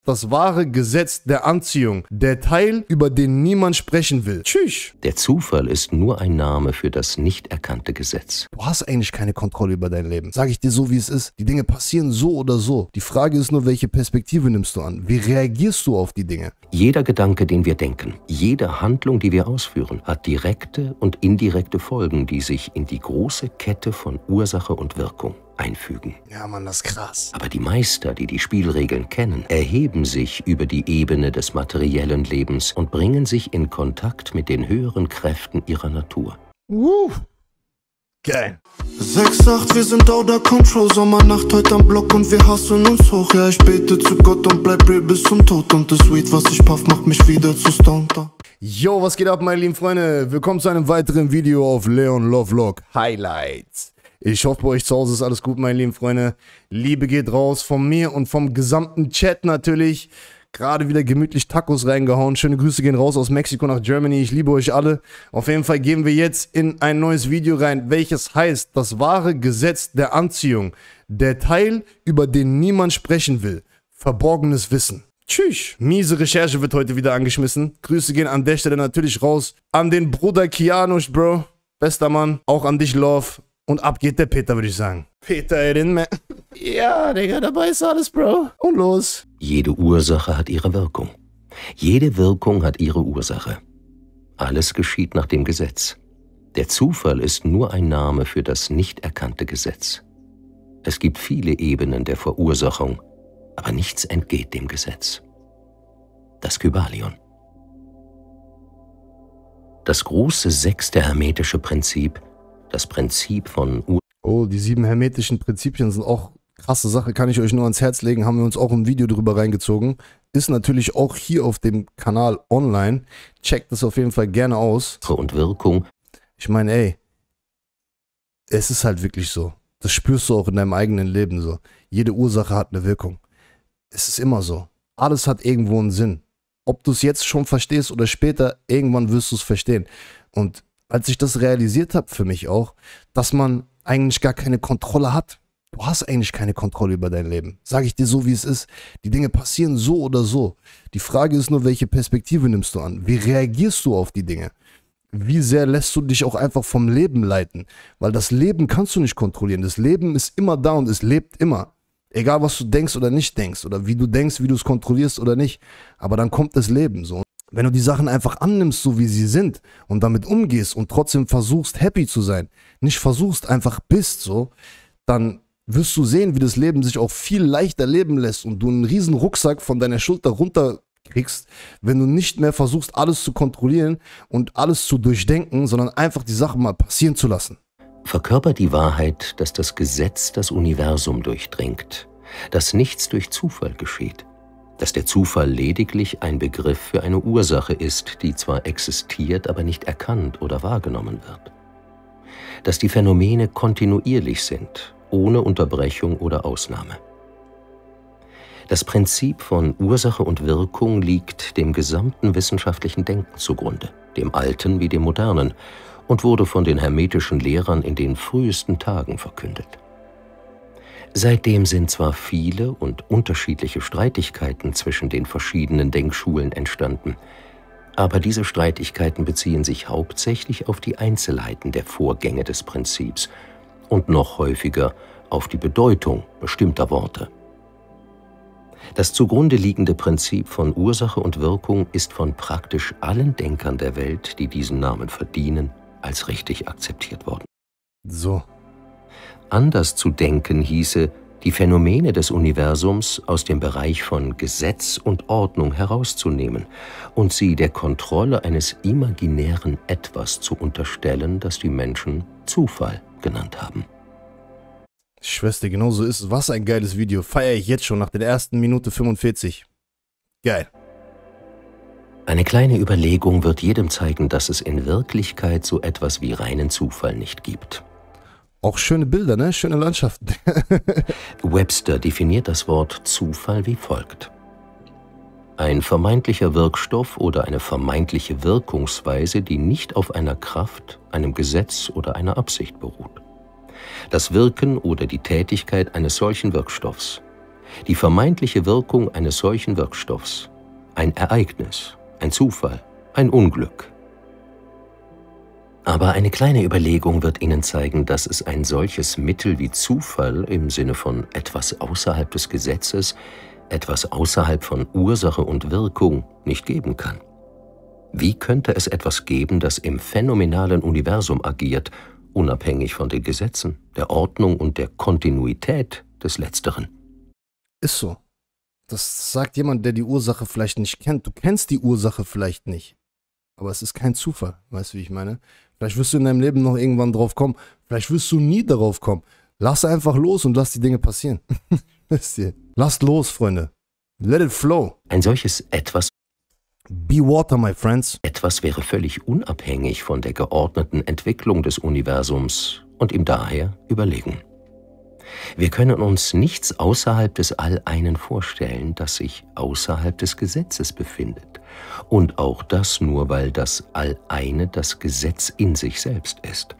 das wahre Gesetz der Anziehung. Der Teil, über den niemand sprechen will. Tschüss. Der Zufall ist nur ein Name für das nicht erkannte Gesetz. Du hast eigentlich keine Kontrolle über dein Leben. Sag ich dir so, wie es ist. Die Dinge passieren so oder so. Die Frage ist nur, welche Perspektive nimmst du an? Wie reagierst du auf die Dinge? Jeder Gedanke, den wir denken, jede Handlung, die wir ausführen, hat direkte und indirekte Folgen, die sich in die große Kette von Ursache und Wirkung einfügen. Ja, Mann, das ist krass. Aber die Meister, die die Spielregeln kennen, erheben sich über die Ebene des materiellen Lebens und bringen sich in Kontakt mit den höheren Kräften ihrer Natur. Geil. 6-8, wir sind out of control, Sommernacht heute am Block und wir hasseln uns hoch. Ja, ich bete zu Gott und bleib real bis zum Tod und das Weed, was ich puff, macht mich wieder zu stoned. Yo, was geht ab, meine lieben Freunde? Willkommen zu einem weiteren Video auf Leon Lovelock Highlights. Ich hoffe, bei euch zu Hause ist alles gut, meine lieben Freunde. Liebe geht raus von mir und vom gesamten Chat natürlich. Gerade wieder gemütlich Tacos reingehauen. Schöne Grüße gehen raus aus Mexiko nach Germany. Ich liebe euch alle. Auf jeden Fall gehen wir jetzt in ein neues Video rein, welches heißt das wahre Gesetz der Anziehung. Der Teil, über den niemand sprechen will. Verborgenes Wissen. Tschüss. Miese Recherche wird heute wieder angeschmissen. Grüße gehen an der Stelle natürlich raus an den Bruder Kianusch, Bro. Bester Mann. Auch an dich, Love. Und ab geht der Peter, würde ich sagen. Peter, ja, Digga, dabei ist alles, Bro. Und los. Jede Ursache hat ihre Wirkung. Jede Wirkung hat ihre Ursache. Alles geschieht nach dem Gesetz. Der Zufall ist nur ein Name für das nicht erkannte Gesetz. Es gibt viele Ebenen der Verursachung, aber nichts entgeht dem Gesetz. Das Kybalion. Das große sechste hermetische Prinzip, das Prinzip von Oh, die 7 hermetischen Prinzipien sind auch krasse Sache, kann ich euch nur ans Herz legen, haben wir uns auch im Video drüber reingezogen. Ist natürlich auch hier auf dem Kanal online. Checkt das auf jeden Fall gerne aus. Und Wirkung. Ich meine, ey, es ist halt wirklich so. Das spürst du auch in deinem eigenen Leben so. Jede Ursache hat eine Wirkung. Es ist immer so. Alles hat irgendwo einen Sinn. Ob du es jetzt schon verstehst oder später, irgendwann wirst du es verstehen. Und als ich das realisiert habe für mich auch, dass man eigentlich gar keine Kontrolle hat. Du hast eigentlich keine Kontrolle über dein Leben. Sag ich dir so, wie es ist. Die Dinge passieren so oder so. Die Frage ist nur, welche Perspektive nimmst du an? Wie reagierst du auf die Dinge? Wie sehr lässt du dich auch einfach vom Leben leiten? Weil das Leben kannst du nicht kontrollieren. Das Leben ist immer da und es lebt immer. Egal, was du denkst oder nicht denkst. Oder wie du denkst, wie du es kontrollierst oder nicht. Aber dann kommt das Leben so. Wenn du die Sachen einfach annimmst, so wie sie sind und damit umgehst und trotzdem versuchst, happy zu sein, nicht versuchst, einfach bist so, dann wirst du sehen, wie das Leben sich auch viel leichter leben lässt und du einen riesen Rucksack von deiner Schulter runterkriegst, wenn du nicht mehr versuchst, alles zu kontrollieren und alles zu durchdenken, sondern einfach die Sachen mal passieren zu lassen. Verkörpert die Wahrheit, dass das Gesetz das Universum durchdringt, dass nichts durch Zufall geschieht, dass der Zufall lediglich ein Begriff für eine Ursache ist, die zwar existiert, aber nicht erkannt oder wahrgenommen wird. Dass die Phänomene kontinuierlich sind, ohne Unterbrechung oder Ausnahme. Das Prinzip von Ursache und Wirkung liegt dem gesamten wissenschaftlichen Denken zugrunde, dem alten wie dem modernen, und wurde von den hermetischen Lehrern in den frühesten Tagen verkündet. Seitdem sind zwar viele und unterschiedliche Streitigkeiten zwischen den verschiedenen Denkschulen entstanden, aber diese Streitigkeiten beziehen sich hauptsächlich auf die Einzelheiten der Vorgänge des Prinzips und noch häufiger auf die Bedeutung bestimmter Worte. Das zugrunde liegende Prinzip von Ursache und Wirkung ist von praktisch allen Denkern der Welt, die diesen Namen verdienen, als richtig akzeptiert worden. So. Anders zu denken hieße, die Phänomene des Universums aus dem Bereich von Gesetz und Ordnung herauszunehmen und sie der Kontrolle eines imaginären Etwas zu unterstellen, das die Menschen Zufall genannt haben. Schwester, genau so ist es. Was ein geiles Video. Feiere ich jetzt schon nach der ersten Minute 45. Geil. Eine kleine Überlegung wird jedem zeigen, dass es in Wirklichkeit so etwas wie reinen Zufall nicht gibt. Auch schöne Bilder, ne? Schöne Landschaften. Webster definiert das Wort Zufall wie folgt: Ein vermeintlicher Wirkstoff oder eine vermeintliche Wirkungsweise, die nicht auf einer Kraft, einem Gesetz oder einer Absicht beruht. Das Wirken oder die Tätigkeit eines solchen Wirkstoffs, Die vermeintliche Wirkung eines solchen Wirkstoffs. Ein Ereignis, ein Zufall, ein Unglück. Aber eine kleine Überlegung wird Ihnen zeigen, dass es ein solches Mittel wie Zufall im Sinne von etwas außerhalb des Gesetzes, etwas außerhalb von Ursache und Wirkung nicht geben kann. Wie könnte es etwas geben, das im phänomenalen Universum agiert, unabhängig von den Gesetzen, der Ordnung und der Kontinuität des Letzteren? Ist so. Das sagt jemand, der die Ursache vielleicht nicht kennt. Du kennst die Ursache vielleicht nicht. Aber es ist kein Zufall. Weißt du, wie ich meine? Vielleicht wirst du in deinem Leben noch irgendwann drauf kommen. Vielleicht wirst du nie darauf kommen. Lass einfach los und lass die Dinge passieren. Wisst ihr? Lasst los, Freunde. Let it flow. Ein solches Etwas Be water, my friends. Etwas wäre völlig unabhängig von der geordneten Entwicklung des Universums und ihm daher überlegen. Wir können uns nichts außerhalb des All-Einen vorstellen, das sich außerhalb des Gesetzes befindet. Und auch das nur, weil das All-Eine das Gesetz in sich selbst ist.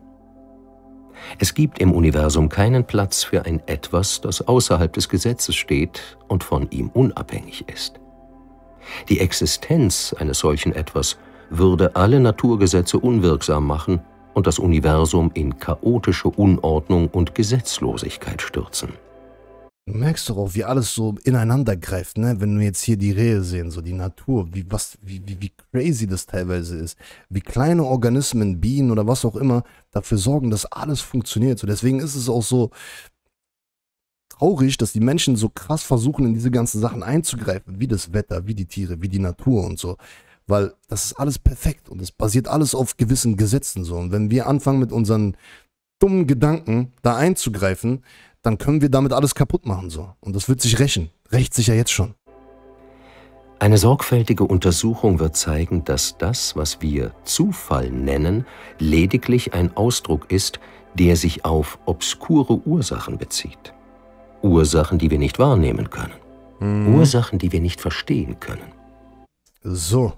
Es gibt im Universum keinen Platz für ein Etwas, das außerhalb des Gesetzes steht und von ihm unabhängig ist. Die Existenz eines solchen Etwas würde alle Naturgesetze unwirksam machen und das Universum in chaotische Unordnung und Gesetzlosigkeit stürzen. Du merkst doch auch, wie alles so ineinander greift, ne? Wenn wir jetzt hier die Rehe sehen, so die Natur, wie crazy das teilweise ist. Wie kleine Organismen, Bienen oder was auch immer, dafür sorgen, dass alles funktioniert. So, deswegen ist es auch so traurig, dass die Menschen so krass versuchen, in diese ganzen Sachen einzugreifen, wie das Wetter, wie die Tiere, wie die Natur und so. Weil das ist alles perfekt und es basiert alles auf gewissen Gesetzen so. Und wenn wir anfangen mit unseren dummen Gedanken da einzugreifen, dann können wir damit alles kaputt machen so. Und das wird sich rächen. Rächt sich ja jetzt schon. Eine sorgfältige Untersuchung wird zeigen, dass das, was wir Zufall nennen, lediglich ein Ausdruck ist, der sich auf obskure Ursachen bezieht. Ursachen, die wir nicht wahrnehmen können. Ursachen, die wir nicht verstehen können. So.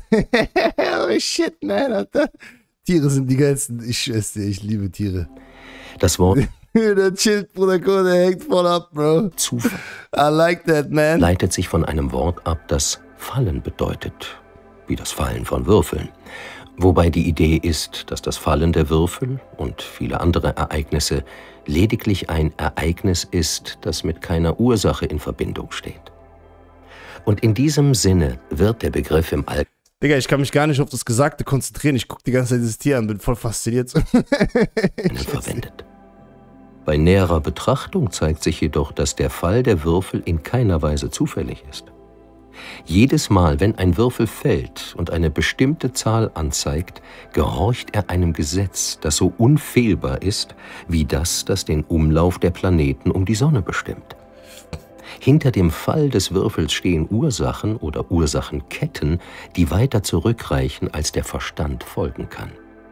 Oh shit, man, Alter. Tiere sind die geilsten. Ich schwör's dir, ich liebe Tiere. Das Wort Der chillt, Bruder, der hängt voll ab, Bro. Zufall I like that, man. leitet sich von einem Wort ab, das Fallen bedeutet, wie das Fallen von Würfeln. Wobei die Idee ist, dass das Fallen der Würfel und viele andere Ereignisse lediglich ein Ereignis ist, das mit keiner Ursache in Verbindung steht. Und in diesem Sinne wird der Begriff im Allgemeinen Digga, ich kann mich gar nicht auf das Gesagte konzentrieren. Ich gucke die ganze Zeit dieses Tier an, bin voll fasziniert. verwendet. Bei näherer Betrachtung zeigt sich jedoch, dass der Fall der Würfel in keiner Weise zufällig ist. Jedes Mal, wenn ein Würfel fällt und eine bestimmte Zahl anzeigt, gehorcht er einem Gesetz, das so unfehlbar ist, wie das den Umlauf der Planeten um die Sonne bestimmt. Hinter dem Fall des Würfels stehen Ursachen oder Ursachenketten, die weiter zurückreichen, als der Verstand folgen kann.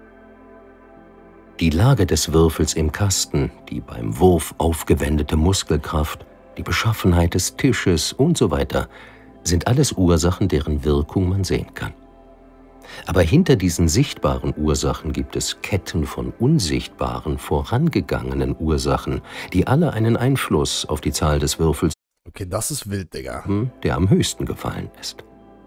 Die Lage des Würfels im Kasten, die beim Wurf aufgewendete Muskelkraft, die Beschaffenheit des Tisches und so weiter, sind alles Ursachen, deren Wirkung man sehen kann. Aber hinter diesen sichtbaren Ursachen gibt es Ketten von unsichtbaren, vorangegangenen Ursachen, die alle einen Einfluss auf die Zahl des Würfels Okay, das ist wild, Digga. haben, der am höchsten gefallen ist.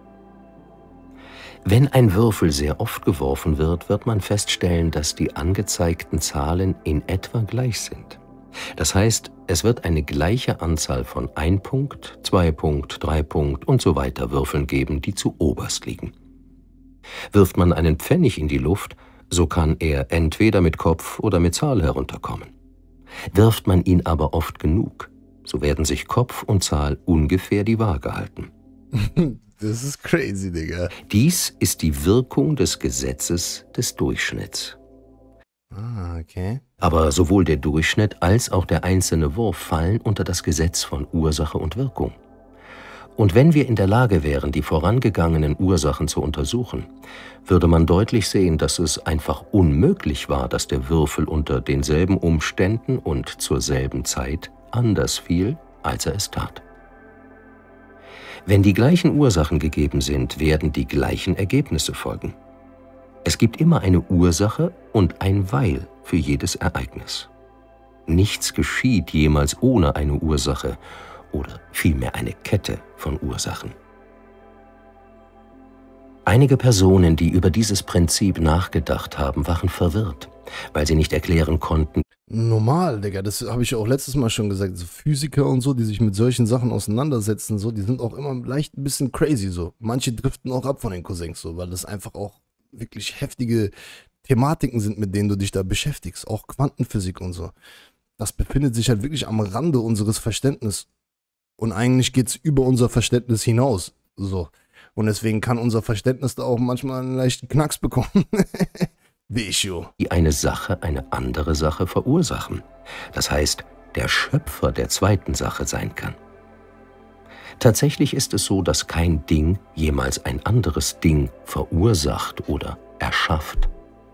Wenn ein Würfel sehr oft geworfen wird, wird man feststellen, dass die angezeigten Zahlen in etwa gleich sind. Das heißt, es wird eine gleiche Anzahl von 1 Punkt, 2 Punkt, 3 Punkt und so weiter Würfeln geben, die zu oberst liegen. Wirft man einen Pfennig in die Luft, so kann er entweder mit Kopf oder mit Zahl herunterkommen. Wirft man ihn aber oft genug, so werden sich Kopf und Zahl ungefähr die Waage halten. Das ist crazy, Digga. Dies ist die Wirkung des Gesetzes des Durchschnitts. Ah, okay. Aber sowohl der Durchschnitt als auch der einzelne Wurf fallen unter das Gesetz von Ursache und Wirkung. Und wenn wir in der Lage wären, die vorangegangenen Ursachen zu untersuchen, würde man deutlich sehen, dass es einfach unmöglich war, dass der Würfel unter denselben Umständen und zur selben Zeit anders fiel, als er es tat. Wenn die gleichen Ursachen gegeben sind, werden die gleichen Ergebnisse folgen. Es gibt immer eine Ursache und ein Weil für jedes Ereignis. Nichts geschieht jemals ohne eine Ursache oder vielmehr eine Kette von Ursachen. Einige Personen, die über dieses Prinzip nachgedacht haben, waren verwirrt, weil sie nicht erklären konnten. Normal, Digga, das habe ich auch letztes Mal schon gesagt. So Physiker und so, die sich mit solchen Sachen auseinandersetzen, so, die sind auch immer leicht ein bisschen crazy, so. Manche driften auch ab von den Cousins, so, weil das einfach auch wirklich heftige Thematiken sind, mit denen du dich da beschäftigst. Auch Quantenphysik und so. Das befindet sich halt wirklich am Rande unseres Verständnisses. Und eigentlich geht es über unser Verständnis hinaus, so. Und deswegen kann unser Verständnis da auch manchmal einen leichten Knacks bekommen. Die eine Sache eine andere Sache verursachen. Das heißt, der Schöpfer der zweiten Sache sein kann. Tatsächlich ist es so, dass kein Ding jemals ein anderes Ding verursacht oder erschafft.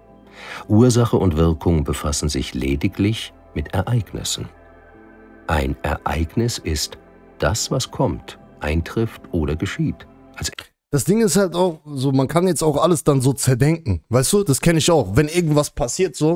Ursache und Wirkung befassen sich lediglich mit Ereignissen. Ein Ereignis ist das, was kommt, eintrifft oder geschieht. Das Ding ist halt auch so, man kann jetzt auch alles dann so zerdenken, weißt du, das kenne ich auch, wenn irgendwas passiert so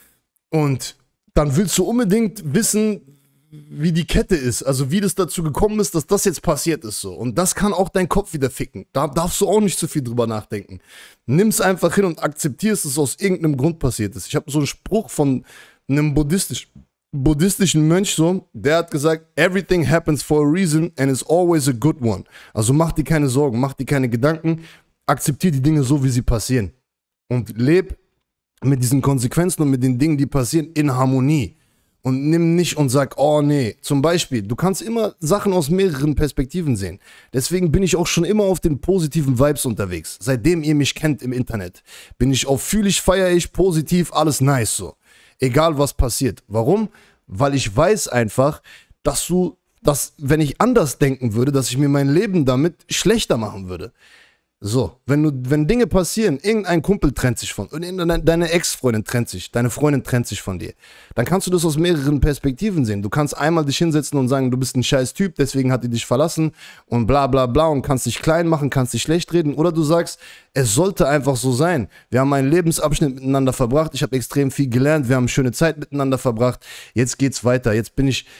und dann willst du unbedingt wissen, wie die Kette ist, also wie das dazu gekommen ist, dass das jetzt passiert ist so und das kann auch deinen Kopf wieder ficken, da darfst du auch nicht zu viel drüber nachdenken, nimm's einfach hin und akzeptierst, dass es aus irgendeinem Grund passiert ist. Ich habe so einen Spruch von einem buddhistischen Mönch so, der hat gesagt, everything happens for a reason and is always a good one. Also mach dir keine Sorgen, mach dir keine Gedanken, akzeptier die Dinge so, wie sie passieren. Und leb mit diesen Konsequenzen und mit den Dingen, die passieren, in Harmonie. Und nimm nicht und sag, oh nee. Zum Beispiel, du kannst immer Sachen aus mehreren Perspektiven sehen. Deswegen bin ich auch schon immer auf den positiven Vibes unterwegs. Seitdem ihr mich kennt im Internet, bin ich auf fühlig, feiere ich, positiv, alles nice so. Egal was passiert. Warum? Weil ich weiß einfach, dass wenn ich anders denken würde, dass ich mir mein Leben damit schlechter machen würde. So, wenn Dinge passieren, irgendein Kumpel trennt sich von, deine Ex-Freundin trennt sich, deine Freundin trennt sich von dir, dann kannst du das aus mehreren Perspektiven sehen. Du kannst einmal dich hinsetzen und sagen, du bist ein scheiß Typ, deswegen hat die dich verlassen und bla bla bla und kannst dich klein machen, kannst dich schlecht reden. Oder du sagst, es sollte einfach so sein. Wir haben einen Lebensabschnitt miteinander verbracht, ich habe extrem viel gelernt, wir haben schöne Zeit miteinander verbracht, jetzt geht's weiter, jetzt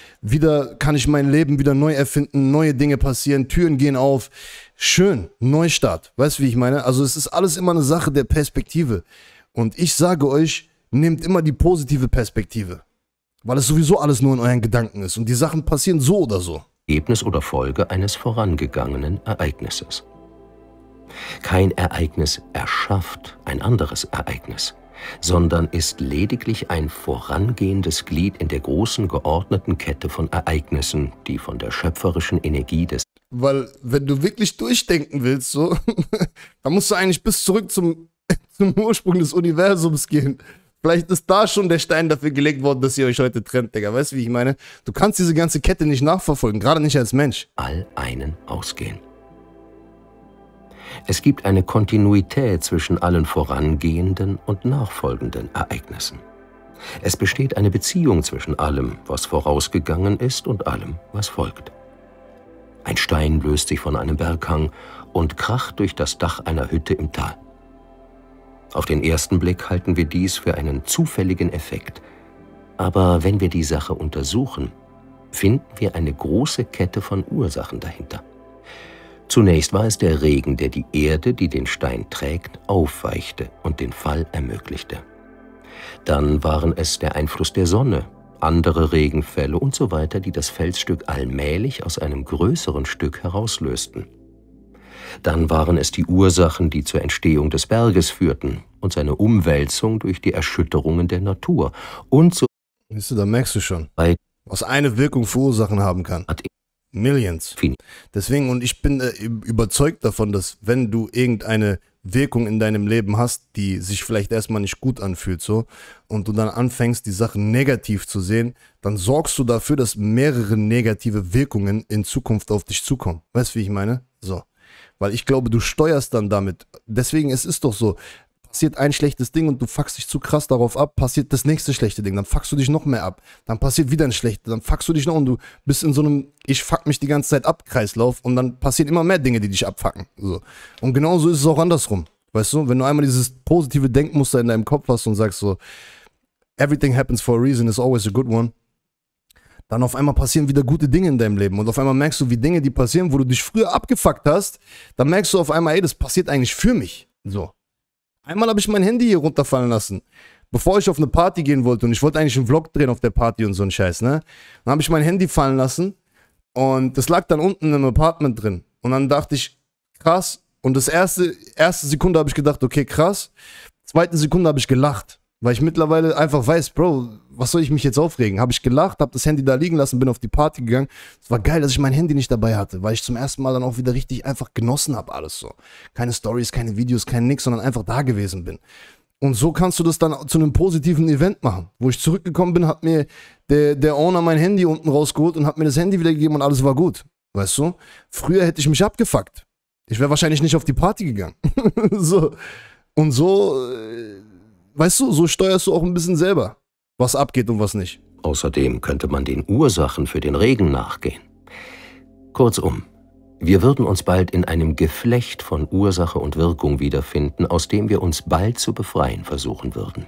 kann ich mein Leben wieder neu erfinden, neue Dinge passieren, Türen gehen auf. Schön, Neustart, weißt du, wie ich meine? Also es ist alles immer eine Sache der Perspektive. Und ich sage euch, nehmt immer die positive Perspektive. Weil es sowieso alles nur in euren Gedanken ist. Und die Sachen passieren so oder so. Ergebnis oder Folge eines vorangegangenen Ereignisses. Kein Ereignis erschafft ein anderes Ereignis, sondern ist lediglich ein vorangehendes Glied in der großen geordneten Kette von Ereignissen, die von der schöpferischen Energie des... Weil, wenn du wirklich durchdenken willst, so, dann musst du eigentlich bis zurück zum Ursprung des Universums gehen. Vielleicht ist da schon der Stein dafür gelegt worden, dass ihr euch heute trennt, Digga. Weißt du, wie ich meine? Du kannst diese ganze Kette nicht nachverfolgen, gerade nicht als Mensch. All einen ausgehen. Es gibt eine Kontinuität zwischen allen vorangehenden und nachfolgenden Ereignissen. Es besteht eine Beziehung zwischen allem, was vorausgegangen ist, und allem, was folgt. Ein Stein löst sich von einem Berghang und kracht durch das Dach einer Hütte im Tal. Auf den ersten Blick halten wir dies für einen zufälligen Effekt. Aber wenn wir die Sache untersuchen, finden wir eine große Kette von Ursachen dahinter. Zunächst war es der Regen, der die Erde, die den Stein trägt, aufweichte und den Fall ermöglichte. Dann waren es der Einfluss der Sonne, andere Regenfälle und so weiter, die das Felsstück allmählich aus einem größeren Stück herauslösten. Dann waren es die Ursachen, die zur Entstehung des Berges führten und seine Umwälzung durch die Erschütterungen der Natur. Und so... Siehst du, da merkst du schon, was eine Wirkung für Ursachen haben kann. Millions. Deswegen, und ich bin überzeugt davon, dass wenn du irgendeine Wirkung in deinem Leben hast, die sich vielleicht erstmal nicht gut anfühlt, so, und du dann anfängst, die Sachen negativ zu sehen, dann sorgst du dafür, dass mehrere negative Wirkungen in Zukunft auf dich zukommen. Weißt du, wie ich meine? So. Weil ich glaube, du steuerst dann damit. Deswegen, es ist doch so, passiert ein schlechtes Ding und du fuckst dich zu krass darauf ab, passiert das nächste schlechte Ding, dann fuckst du dich noch mehr ab, dann passiert wieder ein schlechtes, dann fuckst du dich noch und du bist in so einem ich fuck mich die ganze Zeit ab Kreislauf und dann passieren immer mehr Dinge, die dich abfucken. So. Und genauso ist es auch andersrum, weißt du, wenn du einmal dieses positive Denkmuster in deinem Kopf hast und sagst so, everything happens for a reason is always a good one, dann auf einmal passieren wieder gute Dinge in deinem Leben und auf einmal merkst du, wie Dinge, die passieren, wo du dich früher abgefuckt hast, dann merkst du auf einmal, ey, das passiert eigentlich für mich. So. Einmal habe ich mein Handy hier runterfallen lassen, bevor ich auf eine Party gehen wollte und ich wollte eigentlich einen Vlog drehen auf der Party und so ein Scheiß, ne? Dann habe ich mein Handy fallen lassen und das lag dann unten im Apartment drin und dann dachte ich, krass, und das erste Sekunde habe ich gedacht, okay, krass, zweite Sekunde habe ich gelacht. Weil ich mittlerweile einfach weiß, Bro, was soll ich mich jetzt aufregen? Habe ich gelacht, habe das Handy da liegen lassen, bin auf die Party gegangen. Es war geil, dass ich mein Handy nicht dabei hatte, weil ich zum ersten Mal dann auch wieder richtig einfach genossen habe alles so. Keine Stories, keine Videos, kein nix, sondern einfach da gewesen bin. Und so kannst du das dann zu einem positiven Event machen. Wo ich zurückgekommen bin, hat mir der Owner mein Handy unten rausgeholt und hat mir das Handy wieder gegeben und alles war gut. Weißt du? Früher hätte ich mich abgefuckt. Ich wäre wahrscheinlich nicht auf die Party gegangen. So. Und so... weißt du, so steuerst du auch ein bisschen selber, was abgeht und was nicht. Außerdem könnte man den Ursachen für den Regen nachgehen. Kurzum, wir würden uns bald in einem Geflecht von Ursache und Wirkung wiederfinden, aus dem wir uns bald zu befreien versuchen würden.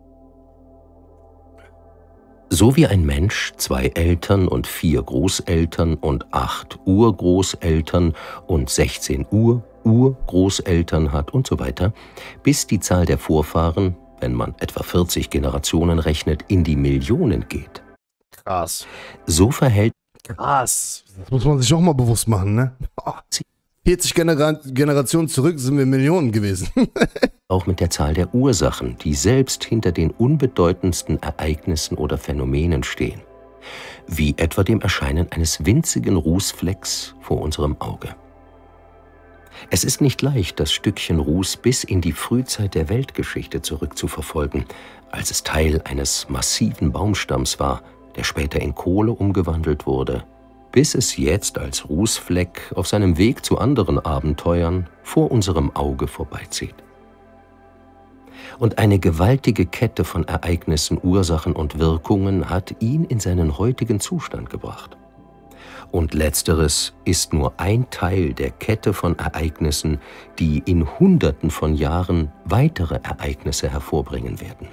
So wie ein Mensch 2 Eltern und 4 Großeltern und 8 Urgroßeltern und 16 Urgroßeltern hat und so weiter, bis die Zahl der Vorfahren, wenn man etwa 40 Generationen rechnet, in die Millionen geht. Krass. So verhält Krass. Das muss man sich auch mal bewusst machen, ne? 40 Generationen zurück sind wir Millionen gewesen. auch mit der Zahl der Ursachen, die selbst hinter den unbedeutendsten Ereignissen oder Phänomenen stehen, wie etwa dem Erscheinen eines winzigen Rußflecks vor unserem Auge. Es ist nicht leicht, das Stückchen Ruß bis in die Frühzeit der Weltgeschichte zurückzuverfolgen, als es Teil eines massiven Baumstamms war, der später in Kohle umgewandelt wurde, bis es jetzt als Rußfleck auf seinem Weg zu anderen Abenteuern vor unserem Auge vorbeizieht. Und eine gewaltige Kette von Ereignissen, Ursachen und Wirkungen hat ihn in seinen heutigen Zustand gebracht. Und letzteres ist nur ein Teil der Kette von Ereignissen, die in Hunderten von Jahren weitere Ereignisse hervorbringen werden.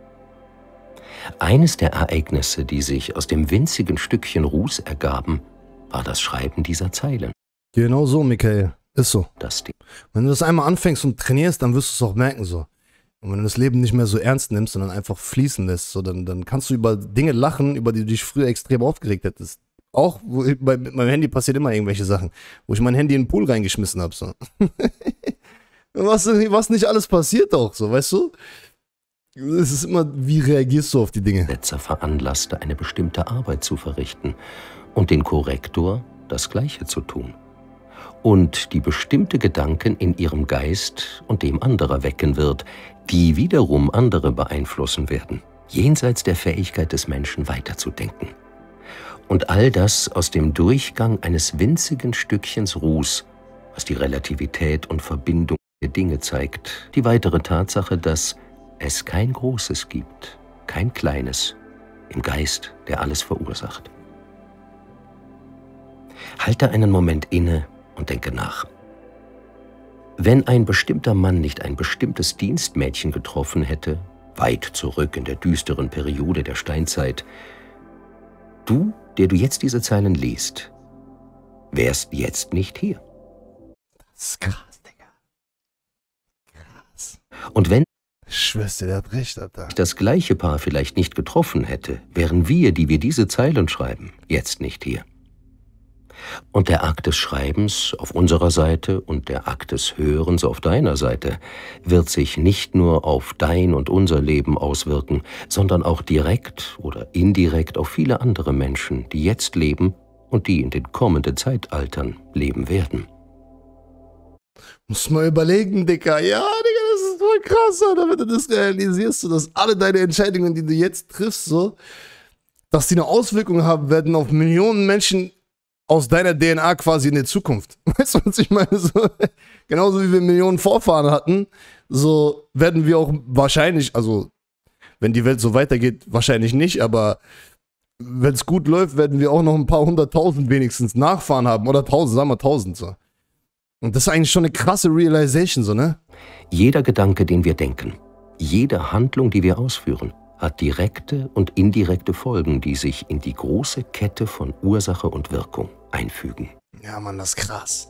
Eines der Ereignisse, die sich aus dem winzigen Stückchen Ruß ergaben, war das Schreiben dieser Zeilen. Genau so, Michael. Ist so. Das Wenn du das einmal anfängst und trainierst, dann wirst du es auch merken so. Und wenn du das Leben nicht mehr so ernst nimmst, sondern einfach fließen lässt, so, dann kannst du über Dinge lachen, über die du dich früher extrem aufgeregt hättest. Auch mit meinem Handy passiert immer irgendwelche Sachen, wo ich mein Handy in den Pool reingeschmissen habe. So. was nicht alles passiert auch, so, weißt du? Es ist immer, wie reagierst du auf die Dinge? Setzer veranlasste, eine bestimmte Arbeit zu verrichten und den Korrektor das Gleiche zu tun. Und die bestimmte Gedanken in ihrem Geist und dem anderer wecken wird, die wiederum andere beeinflussen werden, jenseits der Fähigkeit des Menschen weiterzudenken. Und all das aus dem Durchgang eines winzigen Stückchens Ruß, was die Relativität und Verbindung der Dinge zeigt, die weitere Tatsache, dass es kein Großes gibt, kein Kleines, im Geist, der alles verursacht. Halte einen Moment inne und denke nach. Wenn ein bestimmter Mann nicht ein bestimmtes Dienstmädchen getroffen hätte, weit zurück in der düsteren Periode der Steinzeit, du, der du jetzt diese Zeilen liest, wärst jetzt nicht hier. Das ist krass, Digga. Krass. Und wenn Ich schwör's dir, der hat recht, Alter. das gleiche Paar vielleicht nicht getroffen hätte, wären wir, die wir diese Zeilen schreiben, jetzt nicht hier. Und der Akt des Schreibens auf unserer Seite und der Akt des Hörens auf deiner Seite wird sich nicht nur auf dein und unser Leben auswirken, sondern auch direkt oder indirekt auf viele andere Menschen, die jetzt leben und die in den kommenden Zeitaltern leben werden. Muss mal überlegen, Dicker. Ja, Digga, das ist voll krass, Alter, wenn du das realisierst, so, dass alle deine Entscheidungen, die du jetzt triffst, so, dass die eine Auswirkung haben werden auf Millionen Menschen aus deiner DNA quasi in der Zukunft. Weißt du, was ich meine? So, genauso wie wir Millionen Vorfahren hatten, so werden wir auch wahrscheinlich, also wenn die Welt so weitergeht, wahrscheinlich nicht, aber wenn es gut läuft, werden wir auch noch ein paar 100.000 wenigstens Nachfahren haben oder 1.000, sagen wir 1.000 so. Und das ist eigentlich schon eine krasse Realization, so, ne? Jeder Gedanke, den wir denken, jede Handlung, die wir ausführen, hat direkte und indirekte Folgen, die sich in die große Kette von Ursache und Wirkung einfügen. Ja, Mann, das ist krass.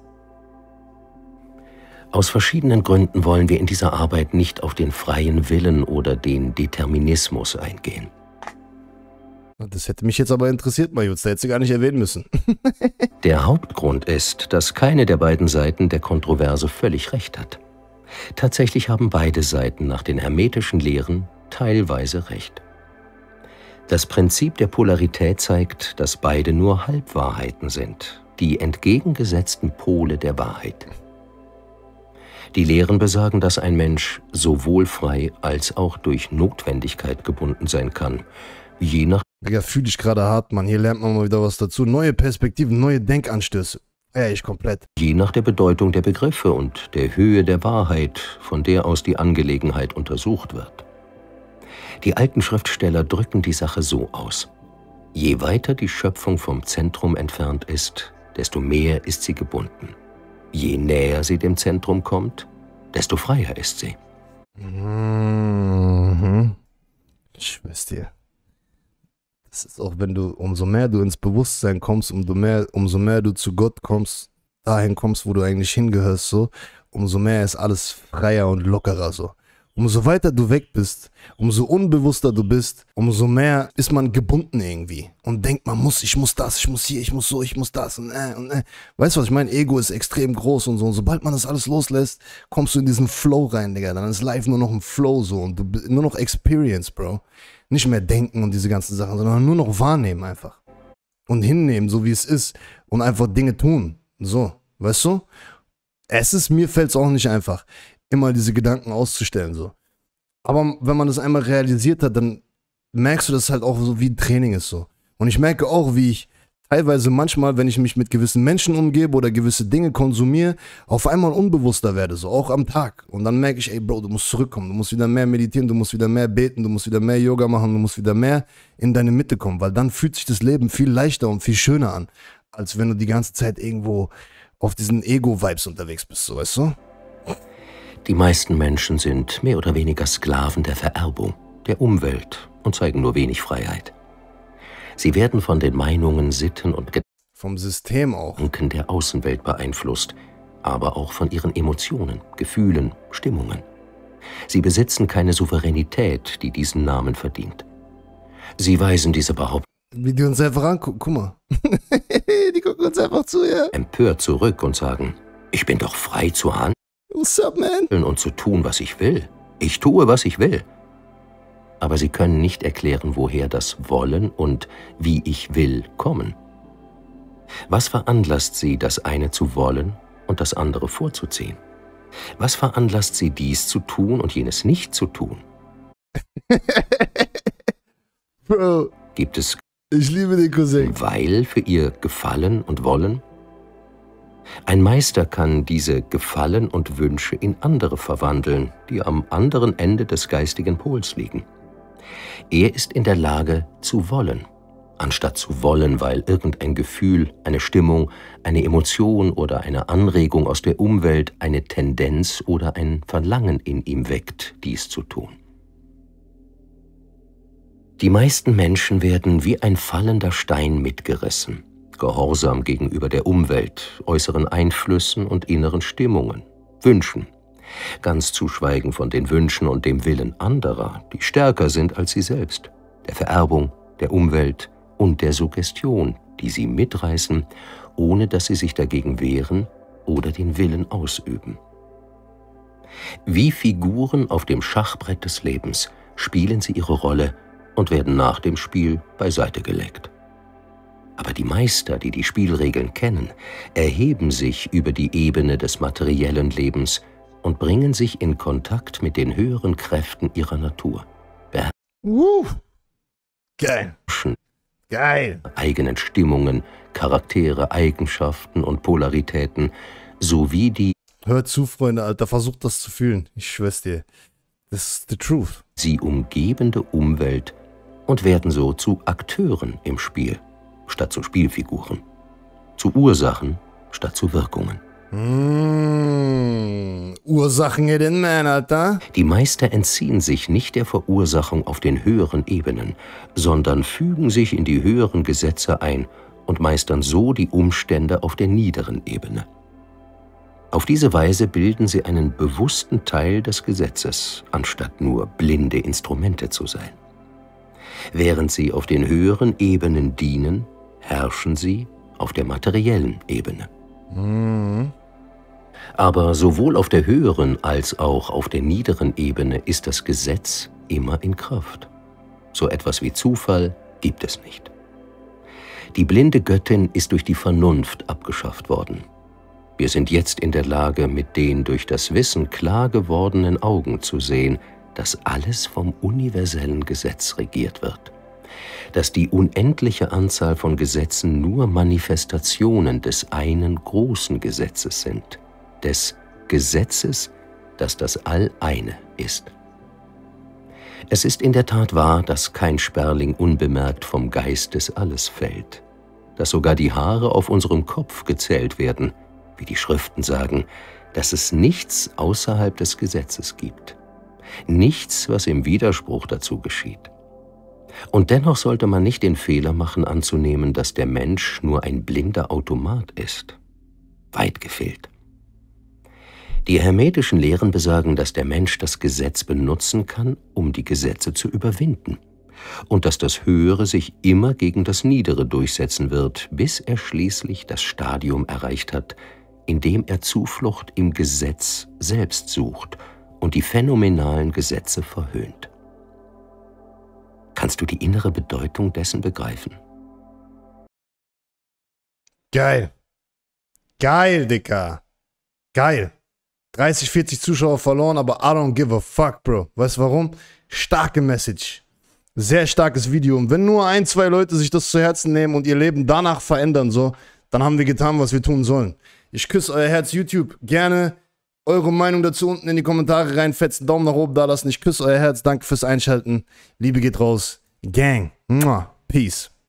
Aus verschiedenen Gründen wollen wir in dieser Arbeit nicht auf den freien Willen oder den Determinismus eingehen. Das hätte mich jetzt aber interessiert, Majuz, da hättest du gar nicht erwähnen müssen. Der Hauptgrund ist, dass keine der beiden Seiten der Kontroverse völlig recht hat. Tatsächlich haben beide Seiten nach den hermetischen Lehren teilweise recht. Das Prinzip der Polarität zeigt, dass beide nur Halbwahrheiten sind, die entgegengesetzten Pole der Wahrheit. Die Lehren besagen, dass ein Mensch sowohl frei als auch durch Notwendigkeit gebunden sein kann, je nach Digga, fühle ich gerade hart, Mann. Hier lernt man mal wieder was dazu. Neue Perspektiven, neue Denkanstöße. Ja, ich komplett. Je nach der Bedeutung der Begriffe und der Höhe der Wahrheit, von der aus die Angelegenheit untersucht wird. Die alten Schriftsteller drücken die Sache so aus: Je weiter die Schöpfung vom Zentrum entfernt ist, desto mehr ist sie gebunden. Je näher sie dem Zentrum kommt, desto freier ist sie. Ich schwör's dir. Das ist auch, wenn du, umso mehr du ins Bewusstsein kommst, umso mehr du zu Gott kommst, dahin kommst, wo du eigentlich hingehörst, so, umso mehr ist alles freier und lockerer, so. Umso weiter du weg bist, umso unbewusster du bist, umso mehr ist man gebunden irgendwie und denkt, ich muss das, ich muss hier, ich muss so, ich muss das und. Weißt du, was ich meine? Ego ist extrem groß und so. Und sobald man das alles loslässt, kommst du in diesen Flow rein, Digga. Dann ist live nur noch ein Flow so und nur noch Experience, Bro. Nicht mehr denken und diese ganzen Sachen, sondern nur noch wahrnehmen einfach. Und hinnehmen, so wie es ist und einfach Dinge tun. So, weißt du? Mir fällt es auch nicht einfach, immer diese Gedanken auszustellen, so. Aber wenn man das einmal realisiert hat, dann merkst du, dass es halt auch so wie ein Training ist, so. Und ich merke auch, wie ich teilweise manchmal, wenn ich mich mit gewissen Menschen umgebe oder gewisse Dinge konsumiere, auf einmal unbewusster werde, so, auch am Tag. Und dann merke ich, ey Bro, du musst zurückkommen, du musst wieder mehr meditieren, du musst wieder mehr beten, du musst wieder mehr Yoga machen, du musst wieder mehr in deine Mitte kommen, weil dann fühlt sich das Leben viel leichter und viel schöner an, als wenn du die ganze Zeit irgendwo auf diesen Ego-Vibes unterwegs bist, so, weißt du? Die meisten Menschen sind mehr oder weniger Sklaven der Vererbung, der Umwelt und zeigen nur wenig Freiheit. Sie werden von den Meinungen, Sitten und vom System auch. Gedanken der Außenwelt beeinflusst, aber auch von ihren Emotionen, Gefühlen, Stimmungen. Sie besitzen keine Souveränität, die diesen Namen verdient. Sie weisen diese Behauptung Wie die uns einfach angucken, guck mal. Die gucken uns einfach zu, ja. empört zurück und sagen, ich bin doch frei zu handeln What's up, man? und zu tun, was ich will. Ich tue, was ich will. Aber sie können nicht erklären, woher das Wollen und wie ich will kommen. Was veranlasst sie, das eine zu wollen und das andere vorzuziehen? Was veranlasst sie, dies zu tun und jenes nicht zu tun? Bro, Gibt es ich liebe den Cousin. Weil für ihr Gefallen und Wollen? Ein Meister kann diese Gefallen und Wünsche in andere verwandeln, die am anderen Ende des geistigen Pols liegen. Er ist in der Lage zu wollen, anstatt zu wollen, weil irgendein Gefühl, eine Stimmung, eine Emotion oder eine Anregung aus der Umwelt eine Tendenz oder ein Verlangen in ihm weckt, dies zu tun. Die meisten Menschen werden wie ein fallender Stein mitgerissen, gehorsam gegenüber der Umwelt, äußeren Einflüssen und inneren Stimmungen, Wünschen, ganz zu schweigen von den Wünschen und dem Willen anderer, die stärker sind als sie selbst, der Vererbung, der Umwelt und der Suggestion, die sie mitreißen, ohne dass sie sich dagegen wehren oder den Willen ausüben. Wie Figuren auf dem Schachbrett des Lebens spielen sie ihre Rolle und werden nach dem Spiel beiseite gelegt. Aber die Meister, die die Spielregeln kennen, erheben sich über die Ebene des materiellen Lebens und bringen sich in Kontakt mit den höheren Kräften ihrer Natur, Geil. beherrschen Geil. eigenen Stimmungen, Charaktere, Eigenschaften und Polaritäten sowie die Hört zu, Freunde, Alter, versucht das zu fühlen. Ich schwör's dir. Das ist the truth. sie umgebende Umwelt und werden so zu Akteuren im Spiel, statt zu Spielfiguren, zu Ursachen statt zu Wirkungen. Ursachen hidden man, Alter. Die Meister entziehen sich nicht der Verursachung auf den höheren Ebenen, sondern fügen sich in die höheren Gesetze ein und meistern so die Umstände auf der niederen Ebene. Auf diese Weise bilden sie einen bewussten Teil des Gesetzes, anstatt nur blinde Instrumente zu sein. Während sie auf den höheren Ebenen dienen, herrschen sie auf der materiellen Ebene. Aber sowohl auf der höheren als auch auf der niederen Ebene ist das Gesetz immer in Kraft. So etwas wie Zufall gibt es nicht. Die blinde Göttin ist durch die Vernunft abgeschafft worden. Wir sind jetzt in der Lage, mit den durch das Wissen klar gewordenen Augen zu sehen, dass alles vom universellen Gesetz regiert wird. Dass die unendliche Anzahl von Gesetzen nur Manifestationen des einen großen Gesetzes sind, des Gesetzes, das das All-Eine ist. Es ist in der Tat wahr, dass kein Sperling unbemerkt vom Geist des Alles fällt, dass sogar die Haare auf unserem Kopf gezählt werden, wie die Schriften sagen, dass es nichts außerhalb des Gesetzes gibt, nichts, was im Widerspruch dazu geschieht. Und dennoch sollte man nicht den Fehler machen, anzunehmen, dass der Mensch nur ein blinder Automat ist. Weit gefehlt. Die hermetischen Lehren besagen, dass der Mensch das Gesetz benutzen kann, um die Gesetze zu überwinden, und dass das Höhere sich immer gegen das Niedere durchsetzen wird, bis er schließlich das Stadium erreicht hat, in dem er Zuflucht im Gesetz selbst sucht und die phänomenalen Gesetze verhöhnt. Kannst du die innere Bedeutung dessen begreifen? Geil. Geil, Dicker. Geil. 30, 40 Zuschauer verloren, aber I don't give a fuck, Bro. Weißt du warum? Starke Message. Sehr starkes Video. Und wenn nur 1, 2 Leute sich das zu Herzen nehmen und ihr Leben danach verändern, so, dann haben wir getan, was wir tun sollen. Ich küsse euer Herz, YouTube. Gerne eure Meinung dazu unten in die Kommentare reinfetzen. Daumen nach oben da lassen. Ich küsse euer Herz. Danke fürs Einschalten. Liebe geht raus. Gang. Peace.